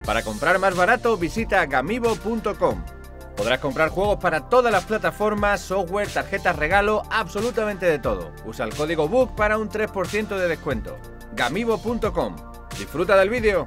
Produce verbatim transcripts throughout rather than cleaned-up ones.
Para comprar más barato, visita gamibo punto com. Podrás comprar juegos para todas las plataformas, software, tarjetas regalo, absolutamente de todo. Usa el código B U C para un tres por ciento de descuento. gamibo punto com. Disfruta del vídeo.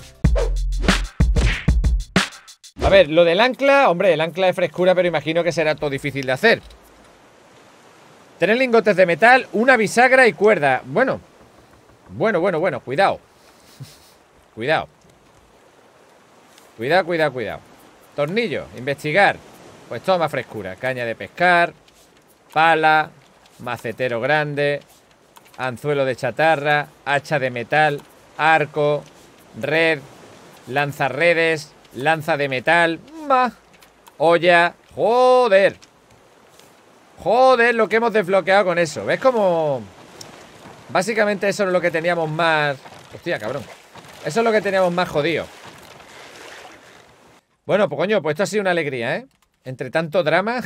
A ver, lo del ancla, hombre, el ancla es frescura, pero imagino que será todo difícil de hacer. Tres lingotes de metal, una bisagra y cuerda. Bueno, bueno, bueno, bueno, cuidado. Cuidado. Cuidado, cuidado, cuidado. Tornillo, investigar. Pues toma frescura. Caña de pescar, pala, macetero grande, anzuelo de chatarra, hacha de metal, arco, red, lanzarredes, lanza de metal, ma, olla. Joder. Joder, lo que hemos desbloqueado con eso. ¿Ves cómo? Básicamente eso es lo que teníamos más... Hostia, cabrón. Eso es lo que teníamos más jodido. Bueno, pues coño, pues esto ha sido una alegría, ¿eh? Entre tanto drama.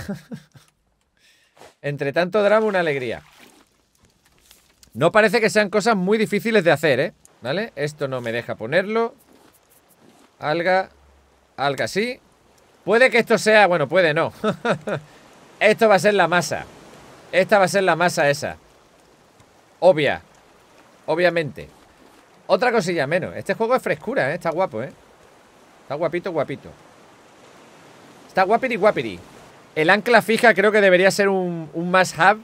Entre tanto drama, una alegría. No parece que sean cosas muy difíciles de hacer, ¿eh? ¿Vale? Esto no me deja ponerlo. Alga. Alga sí. Puede que esto sea... Bueno, puede no. Esto va a ser la masa. Esta va a ser la masa esa. Obvia. Obviamente. Otra cosilla menos. Este juego es frescura, ¿eh? Está guapo, ¿eh? Está guapito, guapito. Está guapiri, guapiri. El ancla fija creo que debería ser un, un must have.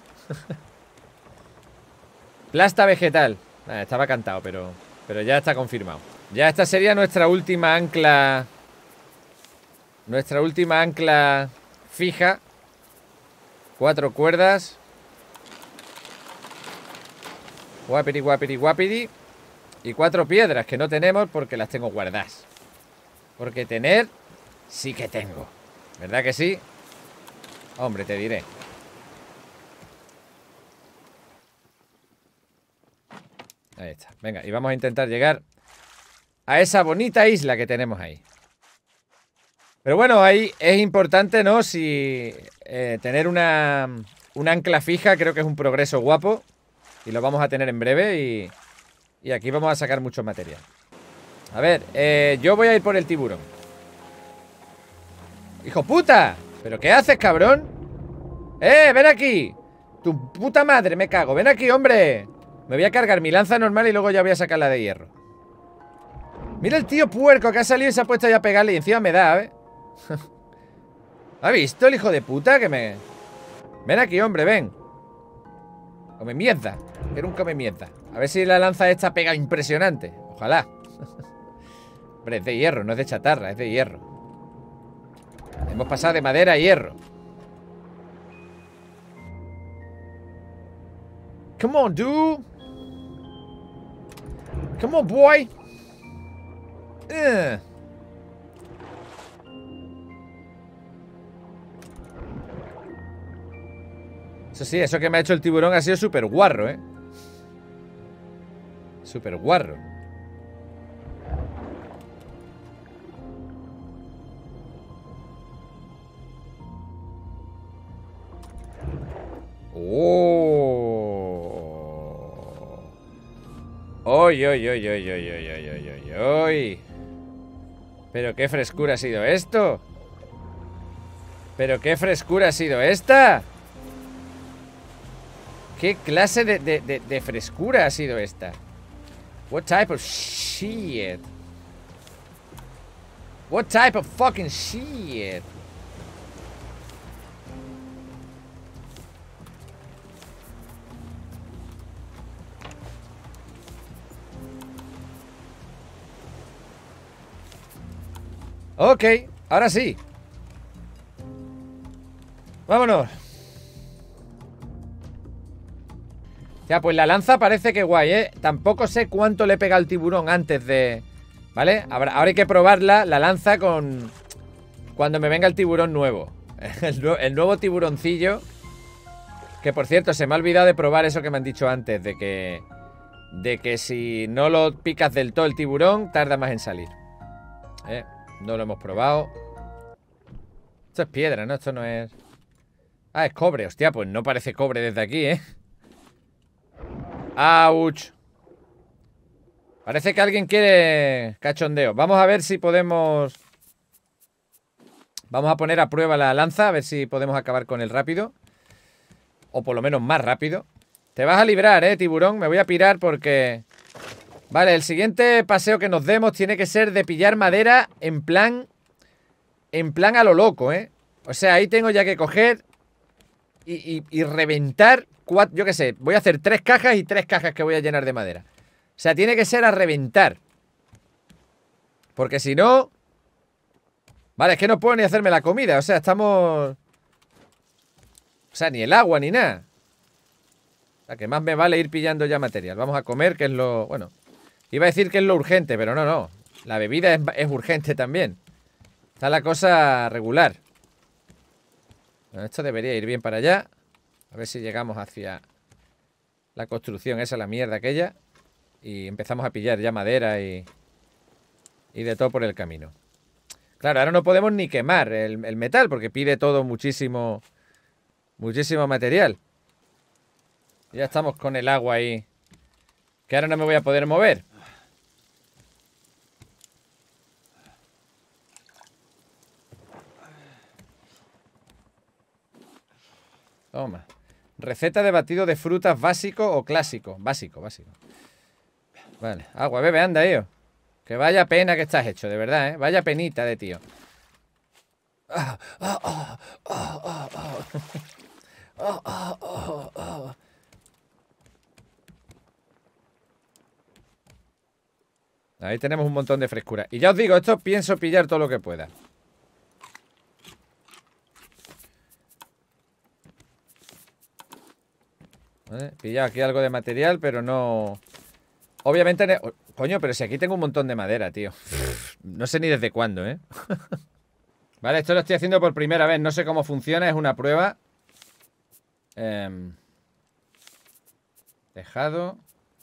Plasta vegetal. Ah, estaba cantado, pero, pero ya está confirmado. Ya esta sería nuestra última ancla. Nuestra última ancla fija. Cuatro cuerdas. Guapiri, guapiri, guapiri. Y cuatro piedras que no tenemos porque las tengo guardadas. Porque tener, sí que tengo. ¿Verdad que sí? Hombre, te diré. Ahí está. Venga, y vamos a intentar llegar a esa bonita isla que tenemos ahí. Pero bueno, ahí es importante, ¿no? Si eh, tener una, una ancla fija creo que es un progreso guapo. Y lo vamos a tener en breve y, y aquí vamos a sacar mucho material. A ver, eh, yo voy a ir por el tiburón. ¡Hijo puta! ¿Pero qué haces, cabrón? ¡Eh, ven aquí! Tu puta madre, me cago. Ven aquí, hombre. Me voy a cargar mi lanza normal y luego ya voy a sacar la de hierro. Mira el tío puerco que ha salido y se ha puesto ya a pegarle y encima me da, ¿eh? ¿Ha visto el hijo de puta que me... Ven aquí, hombre, ven. Come mierda. Era un come mierda. A ver si la lanza esta pega impresionante. Ojalá. Hombre, es de hierro, no es de chatarra, es de hierro. Hemos pasado de madera a hierro. Come on, dude. Come on, boy. Uh. Eso sí, eso que me ha hecho el tiburón ha sido súper guarro, ¿eh? Súper guarro. ¡Oh! ¡Oy, oy, oy, oy, oy, oy, oy, oy, oy, oy! ¿Pero qué frescura ha sido esto? ¿Pero qué frescura ha sido esta? ¿Qué clase de, de, de, de frescura ha sido esta? What type of shit? What type of fucking shit? Ok, ahora sí. Vámonos. Ya, pues la lanza parece que guay, ¿eh? Tampoco sé cuánto le pega al tiburón antes de... ¿Vale? Ahora, ahora hay que probarla, la lanza con... Cuando me venga el tiburón nuevo. El, nu el nuevo tiburoncillo. Que por cierto, se me ha olvidado de probar eso que me han dicho antes. De que... De que si no lo picas del todo el tiburón, tarda más en salir. ¿Eh? No lo hemos probado. Esto es piedra, ¿no? Esto no es... Ah, es cobre. Hostia, pues no parece cobre desde aquí, ¿eh? ¡Auch! Parece que alguien quiere cachondeo. Vamos a ver si podemos... Vamos a poner a prueba la lanza, a ver si podemos acabar con él rápido. O por lo menos más rápido. Te vas a librar, eh, tiburón. Me voy a pirar porque... Vale, el siguiente paseo que nos demos tiene que ser de pillar madera en plan... En plan a lo loco, eh. O sea, ahí tengo ya que coger y, y, y reventar cuatro... Yo qué sé, voy a hacer tres cajas y tres cajas que voy a llenar de madera. O sea, tiene que ser a reventar. Porque si no... Vale, es que no puedo ni hacerme la comida. O sea, estamos... O sea, ni el agua ni nada. O sea, que más me vale ir pillando ya material. Vamos a comer, que es lo... Bueno, iba a decir que es lo urgente, pero no, no. La bebida es, es urgente también. Está la cosa regular. Bueno, esto debería ir bien para allá. A ver si llegamos hacia la construcción esa, la mierda aquella. Y empezamos a pillar ya madera y... Y de todo por el camino. Claro, ahora no podemos ni quemar el, el metal porque pide todo muchísimo... Muchísimo material. Ya estamos con el agua ahí. Que ahora no me voy a poder mover. Toma. Receta de batido de frutas básico o clásico. Básico, básico. Vale, agua, bebe, anda, tío. Que vaya pena que estás hecho, de verdad, ¿eh? Vaya penita de tío. Ah, ah, ah, ah, ah, ah. Oh, oh, oh, oh. Ahí tenemos un montón de frescura. Y ya os digo, esto pienso pillar todo lo que pueda. ¿Vale? Pillado aquí algo de material, pero no... Obviamente... Oh, coño, pero si aquí tengo un montón de madera, tío. No sé ni desde cuándo, ¿eh? Vale, esto lo estoy haciendo por primera vez. No sé cómo funciona, es una prueba. Eh... Tejado.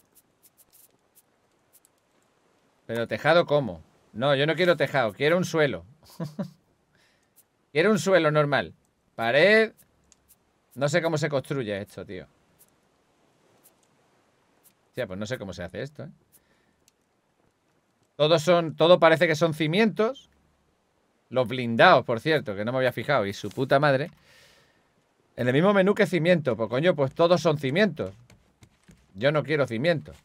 Pero tejado, ¿cómo? No, yo no quiero tejado, quiero un suelo. Quiero un suelo normal. Pared. No sé cómo se construye esto, tío. Tía, pues no sé cómo se hace esto, ¿eh? Todos son... Todo parece que son cimientos. Los blindados, por cierto, que no me había fijado. Y su puta madre. En el mismo menú que cimiento. Pues coño, pues todos son cimientos. Yo no quiero cimientos.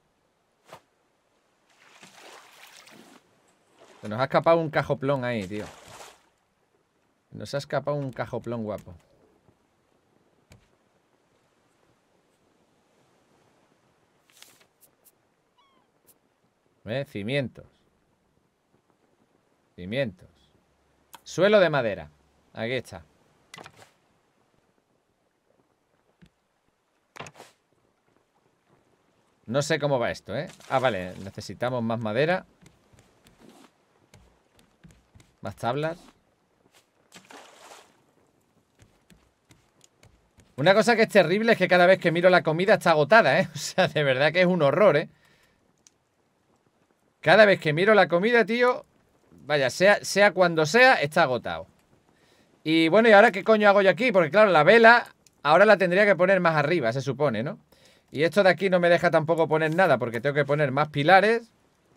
Se nos ha escapado un cajoplón ahí, tío. Nos ha escapado un cajoplón guapo. ¿Eh? Cimientos. Cimientos. Suelo de madera. Aquí está. No sé cómo va esto, ¿eh? Ah, vale. Necesitamos más madera. Más tablas. Una cosa que es terrible es que cada vez que miro la comida está agotada, ¿eh? O sea, de verdad que es un horror, ¿eh? Cada vez que miro la comida, tío, vaya, sea, sea cuando sea, está agotado. Y bueno, ¿y ahora qué coño hago yo aquí? Porque claro, la vela ahora la tendría que poner más arriba, se supone, ¿no? Y esto de aquí no me deja tampoco poner nada porque tengo que poner más pilares.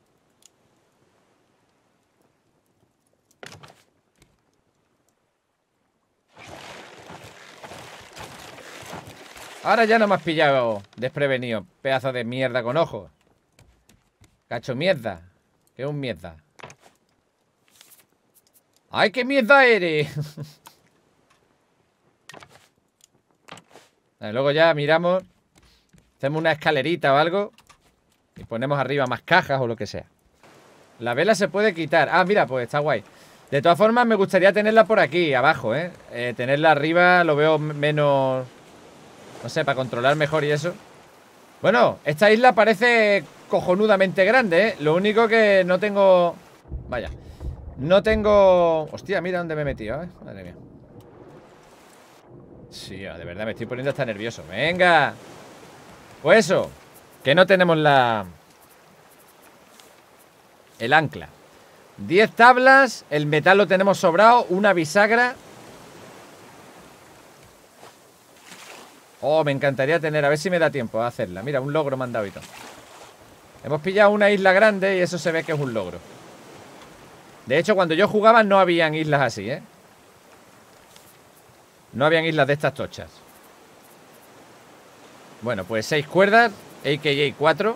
Ahora ya no me has pillado desprevenido, pedazo de mierda con ojos. Cacho mierda. ¿Qué es un mierda? ¡Ay, qué mierda eres! Vale, luego ya miramos. Hacemos una escalerita o algo. Y ponemos arriba más cajas o lo que sea. La vela se puede quitar. Ah, mira, pues está guay. De todas formas, me gustaría tenerla por aquí, abajo, ¿eh? eh tenerla arriba lo veo menos... No sé, para controlar mejor y eso. Bueno, esta isla parece cojonudamente grande, ¿eh? Lo único que no tengo... Vaya. No tengo... Hostia, mira dónde me he metido, ¿eh? Madre mía. Sí, de verdad me estoy poniendo hasta nervioso. ¡Venga! Pues eso. Que no tenemos la... El ancla. diez tablas. El metal lo tenemos sobrado. Una bisagra. Oh, me encantaría tener... A ver si me da tiempo a hacerla. Mira, un logro mandado y todo. Hemos pillado una isla grande y eso se ve que es un logro. De hecho, cuando yo jugaba no habían islas así, ¿eh? No habían islas de estas tochas. Bueno, pues seis cuerdas, A K A cuatro.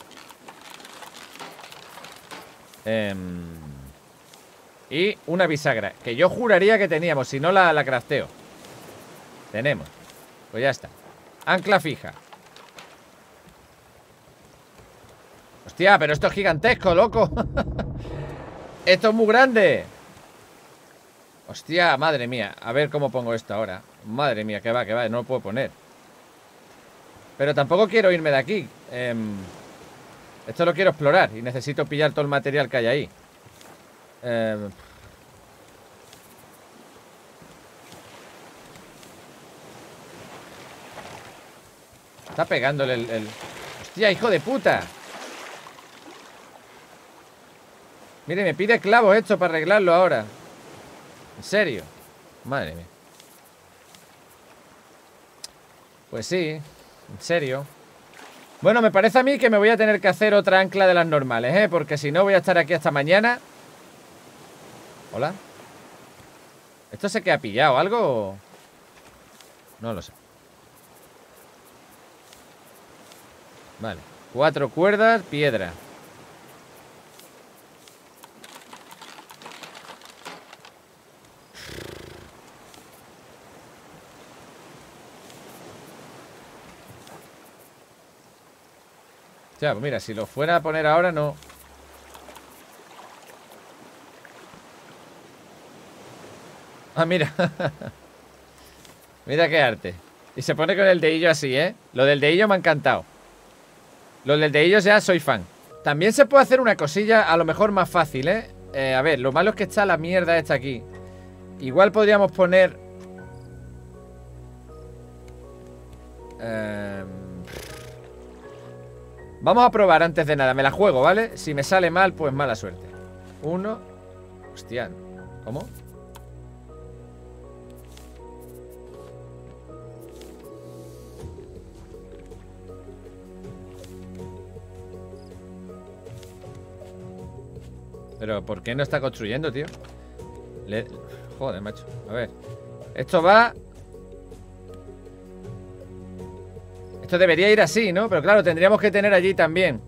eh, Y una bisagra, que yo juraría que teníamos, si no la, la crafteo. Tenemos. Pues ya está. Ancla fija. Hostia, pero esto es gigantesco, loco. Esto es muy grande. Hostia, madre mía. A ver cómo pongo esto ahora. Madre mía, que va, que va, no lo puedo poner. Pero tampoco quiero irme de aquí. eh, Esto lo quiero explorar y necesito pillar todo el material que hay ahí. Eh... Está pegándole el, el... Hostia, hijo de puta. Mire, me pide clavos esto para arreglarlo ahora. ¿En serio? Madre mía. Pues sí, en serio. Bueno, me parece a mí que me voy a tener que hacer otra ancla de las normales, ¿eh? Porque si no voy a estar aquí hasta mañana. ¿Hola? ¿Esto se queda pillado algo? No lo sé. Vale. Cuatro cuerdas, piedra. O sea, pues mira, si lo fuera a poner ahora no... Ah, mira. Mira qué arte. Y se pone con el dedillo así, ¿eh? Lo del dedillo me ha encantado. Lo del dedillo ya soy fan. También se puede hacer una cosilla a lo mejor más fácil, ¿eh? eh a ver, lo malo es que está la mierda esta aquí. Igual podríamos poner... Eh... Vamos a probar antes de nada. Me la juego, ¿vale? Si me sale mal, pues mala suerte. Uno... Hostia, ¿cómo? Pero ¿por qué no está construyendo, tío? Le... Joder, macho. A ver. Esto va... Esto debería ir así, ¿no? Pero claro, tendríamos que tener allí también.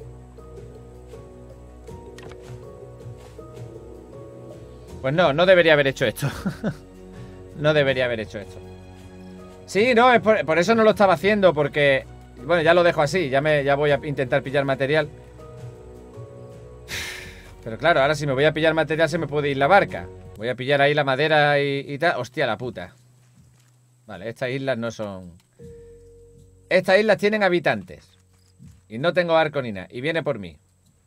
Pues no, no debería haber hecho esto. No debería haber hecho esto. Sí, no, es por, por eso no lo estaba haciendo. Porque... Bueno, ya lo dejo así. Ya, me, ya voy a intentar pillar material. Pero claro, ahora si me voy a pillar material se me puede ir la barca. Voy a pillar ahí la madera y, y tal. Hostia, la puta. Vale, estas islas no son... Estas islas tienen habitantes. Y no tengo arco ni nada. Y viene por mí.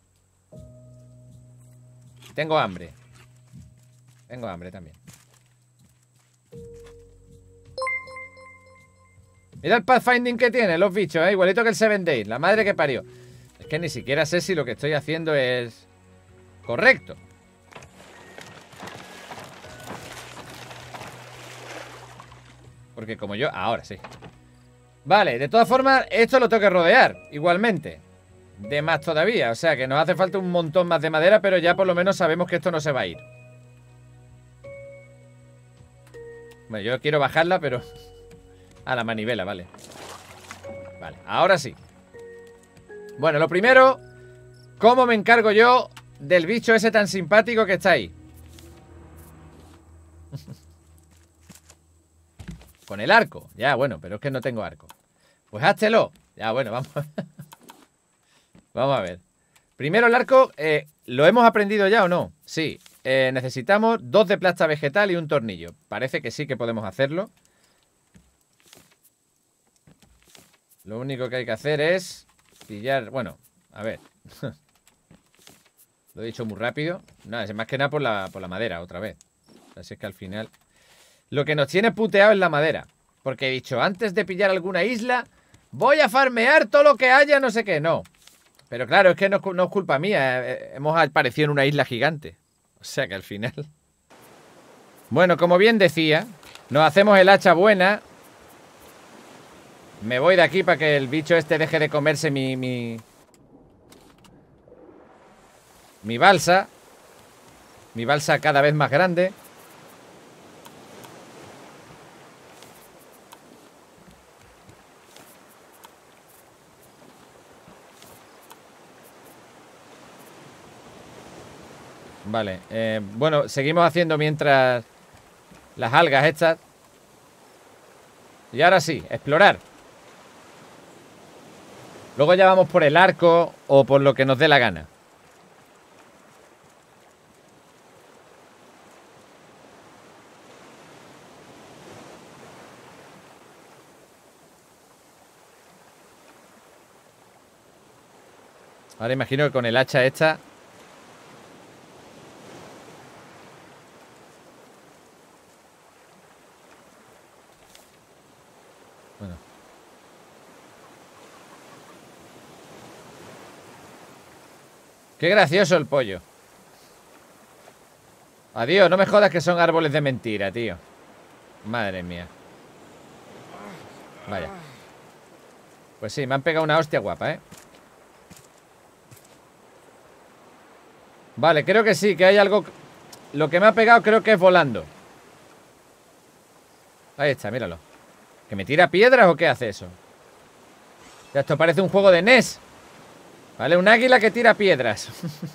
Tengo hambre. Tengo hambre también. Mira el pathfinding que tiene los bichos, ¿eh? Igualito que el Seven Days. La madre que parió. Es que ni siquiera sé si lo que estoy haciendo es... correcto. Porque como yo... Ahora sí. Vale, de todas formas, esto lo tengo que rodear. Igualmente. De más todavía. O sea que nos hace falta un montón más de madera. Pero ya por lo menos sabemos que esto no se va a ir. Bueno, yo quiero bajarla, pero... A la manivela, vale. Vale, ahora sí. Bueno, lo primero... ¿Cómo me encargo yo del bicho ese tan simpático que está ahí? Con el arco. Ya, bueno, pero es que no tengo arco. Pues háztelo. Ya, bueno, vamos. Vamos a ver. Primero el arco, eh, ¿lo hemos aprendido ya o no? Sí. Eh, necesitamos dos de plasta vegetal y un tornillo. Parece que sí que podemos hacerlo. Lo único que hay que hacer es pillar... Bueno, a ver. Lo he dicho muy rápido. Nada, es más que nada por la, por la madera, otra vez. Así es que al final... Lo que nos tiene puteado es la madera. Porque he dicho, antes de pillar alguna isla, voy a farmear todo lo que haya, no sé qué. No. Pero claro, es que no, no es culpa mía. Hemos aparecido en una isla gigante. O sea que al final... Bueno, como bien decía, nos hacemos el hacha buena. Me voy de aquí para que el bicho este deje de comerse mi... mi... mi balsa. Mi balsa cada vez más grande. Vale, eh, bueno, seguimos haciendo mientras las algas estas. Y ahora sí, explorar. Luego ya vamos por el arco o por lo que nos dé la gana. Ahora imagino que con el hacha esta... Bueno. Qué gracioso el pollo. Adiós, no me jodas que son árboles de mentira, tío. Madre mía. Vaya. Pues sí, me han pegado una hostia guapa, ¿eh? Vale, creo que sí, que hay algo... Lo que me ha pegado creo que es volando. Ahí está, míralo. ¿Que me tira piedras o qué hace eso? Ya, esto parece un juego de N E S. Vale, un águila que tira piedras.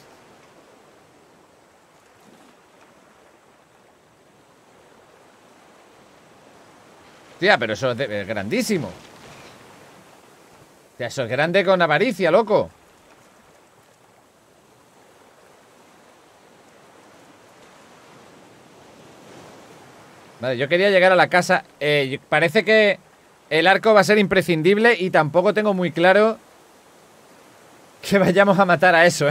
Tía, pero eso es, de, es grandísimo. Tía, eso es grande con avaricia, loco. Vale, yo quería llegar a la casa. eh, Parece que el arco va a ser imprescindible. Y tampoco tengo muy claro que vayamos a matar a eso, ¿eh?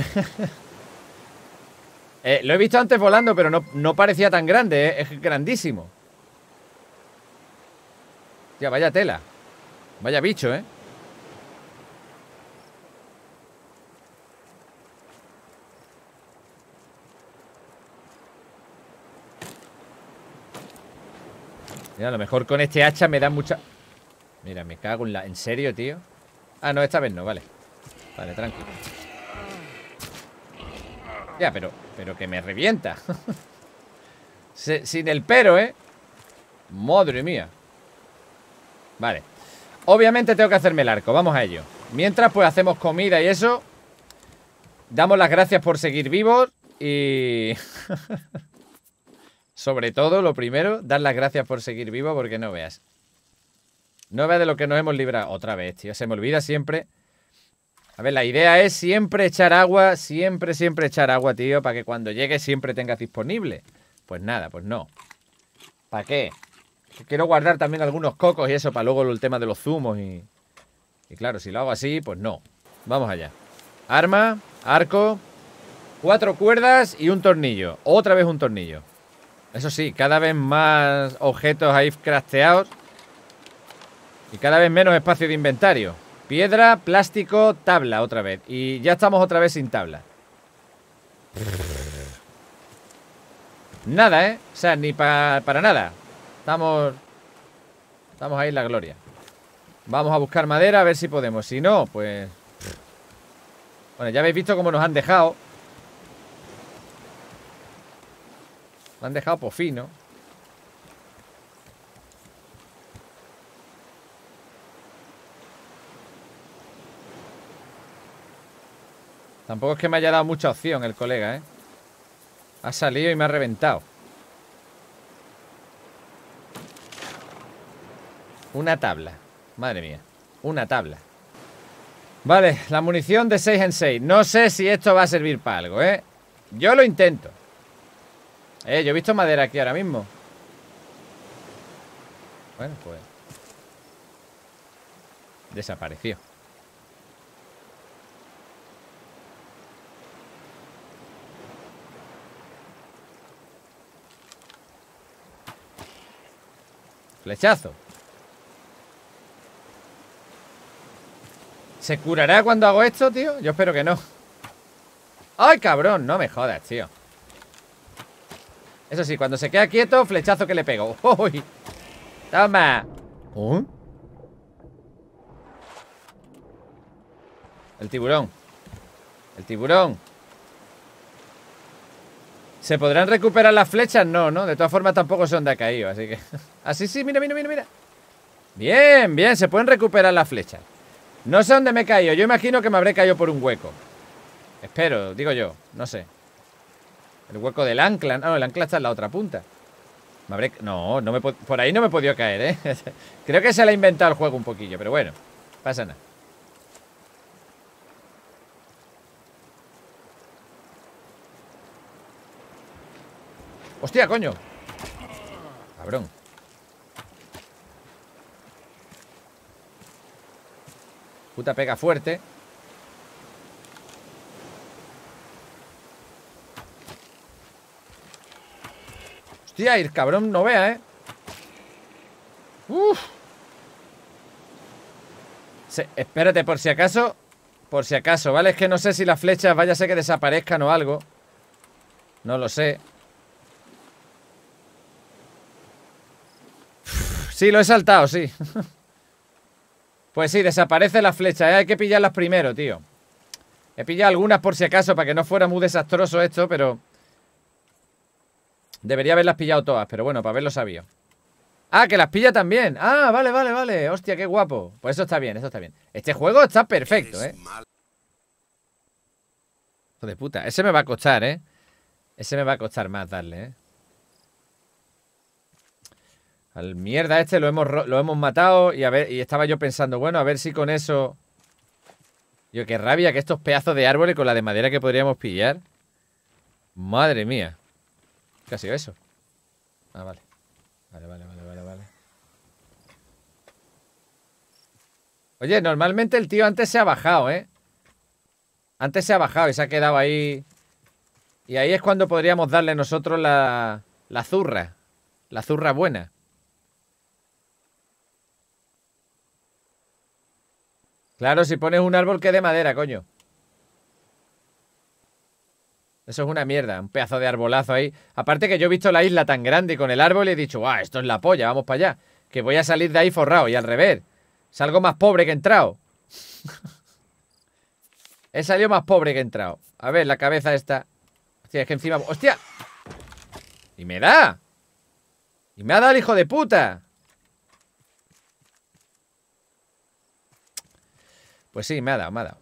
eh Lo he visto antes volando, pero no, no parecía tan grande, ¿eh? Es grandísimo. Ya, vaya tela. Vaya bicho, ¿eh? Mira, a lo mejor con este hacha me da mucha... Mira, me cago en la... ¿En serio, tío? Ah, no, esta vez no, vale. Vale, tranquilo. Ya, pero... Pero que me revienta. Sin el pero, ¿eh? Madre mía. Vale. Obviamente tengo que hacerme el arco, vamos a ello. Mientras, pues hacemos comida y eso. Damos las gracias por seguir vivos. Y... Sobre todo, lo primero, dar las gracias por seguir vivo, porque no veas. No veas de lo que nos hemos librado. Otra vez, tío, se me olvida siempre. A ver, la idea es siempre echar agua. Siempre, siempre echar agua, tío, para que cuando llegue siempre tengas disponible. Pues nada, pues no. ¿Para qué? Quiero guardar también algunos cocos y eso para luego el tema de los zumos y... Y claro, si lo hago así, pues no. Vamos allá. Arma, arco, cuatro cuerdas y un tornillo. Otra vez un tornillo. Eso sí, cada vez más objetos ahí crafteados. Y cada vez menos espacio de inventario. Piedra, plástico, tabla otra vez. Y ya estamos otra vez sin tabla. Nada, ¿eh? O sea, ni pa para nada. Estamos... Estamos ahí en la gloria. Vamos a buscar madera a ver si podemos. Si no, pues... Bueno, ya habéis visto cómo nos han dejado. Nos han dejado por fin, ¿no? Tampoco es que me haya dado mucha opción el colega, ¿eh? Ha salido y me ha reventado. Una tabla. Madre mía. Una tabla. Vale, la munición de seis en seis. No sé si esto va a servir para algo, ¿eh? Yo lo intento. Eh, yo he visto madera aquí ahora mismo. Bueno, pues... Desapareció. Flechazo. ¿Se curará cuando hago esto, tío? Yo espero que no. ¡Ay, cabrón! No me jodas, tío. Eso sí, cuando se queda quieto, flechazo que le pego. ¡Uy! ¡Toma! ¿Oh? El tiburón. El tiburón. ¿Se podrán recuperar las flechas? No, ¿no? De todas formas tampoco sé dónde ha caído, así que... Así sí, mira, mira, mira, mira. Bien, bien, se pueden recuperar las flechas. No sé dónde me he caído, yo imagino que me habré caído por un hueco. Espero, digo yo, no sé. El hueco del ancla. No, el ancla está en la otra punta. Me habré... No, no me po... por ahí no me he podido caer, ¿eh? Creo que se le ha inventado el juego un poquillo, pero bueno, pasa nada. ¡Hostia, coño! Cabrón. Puta pega fuerte. Hostia, el cabrón no vea, ¿eh? Uf. Se, espérate, por si acaso. Por si acaso, ¿vale? Es que no sé si las flechas vaya a ser que desaparezcan o algo. No lo sé. Sí, lo he saltado, sí. Pues sí, desaparecen las flechas, ¿eh? Hay que pillarlas primero, tío. He pillado algunas por si acaso, para que no fuera muy desastroso esto, pero... Debería haberlas pillado todas, pero bueno, para haberlo sabido. Ah, que las pilla también. Ah, vale, vale, vale. Hostia, qué guapo. Pues eso está bien, eso está bien. Este juego está perfecto, ¿eh? Hijo de puta. Ese me va a costar, ¿eh? Ese me va a costar más darle, ¿eh? Al mierda este lo hemos, lo hemos matado y, a ver, y estaba yo pensando, bueno, a ver si con eso... Yo, qué rabia que estos pedazos de árboles con la de madera que podríamos pillar. Madre mía. ¿Qué ha sido eso? Ah, vale. Vale, vale, vale, vale, vale. Oye, normalmente el tío antes se ha bajado, ¿eh? Antes se ha bajado y se ha quedado ahí. Y ahí es cuando podríamos darle nosotros la... La zurra. La zurra buena. Claro, si pones un árbol que de madera, coño. Eso es una mierda, un pedazo de arbolazo ahí. Aparte que yo he visto la isla tan grande y con el árbol y he dicho, ¡guau! Esto es la polla, vamos para allá. Que voy a salir de ahí forrado y al revés. Salgo más pobre que he entrado. He salido más pobre que he entrado. A ver, la cabeza esta. Hostia, es que encima... ¡Hostia! Y me da. Y me ha dado el hijo de puta. Pues sí, me ha dado, me ha dado.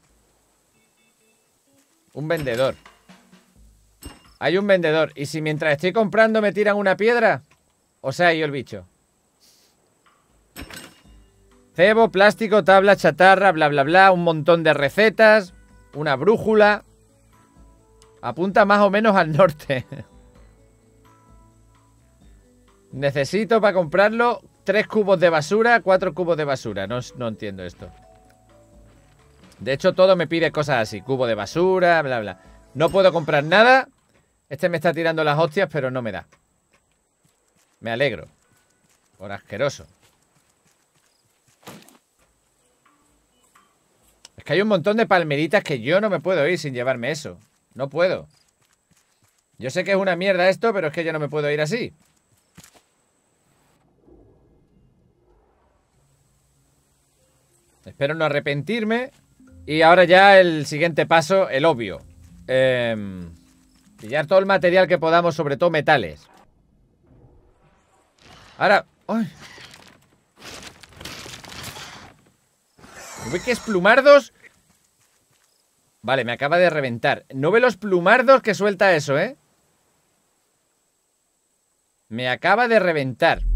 Un vendedor. Hay un vendedor. ¿Y si mientras estoy comprando me tiran una piedra? O sea, yo el bicho. Cebo, plástico, tabla, chatarra, bla, bla, bla. Un montón de recetas. Una brújula. Apunta más o menos al norte. Necesito para comprarlo tres cubos de basura, cuatro cubos de basura. No, no entiendo esto. De hecho, todo me pide cosas así. Cubo de basura, bla, bla. No puedo comprar nada. Este me está tirando las hostias, pero no me da. Me alegro. Por asqueroso. Es que hay un montón de palmeritas que yo no me puedo ir sin llevarme eso. No puedo. Yo sé que es una mierda esto, pero es que yo no me puedo ir así. Espero no arrepentirme. Y ahora ya el siguiente paso, el obvio. Eh, pillar todo el material que podamos, sobre todo metales. Ahora... ¡Ay! ¿Ve que es plumardos? Vale, me acaba de reventar. No ve los plumardos que suelta eso, ¿eh? Me acaba de reventar.